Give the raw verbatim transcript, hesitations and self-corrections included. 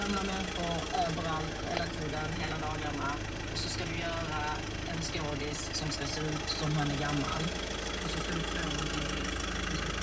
lämna människor överallt hela tiden, hela dagarna. Och så ska du göra en skådis som ska se ut som man är gammal. Och så ska du få någonting.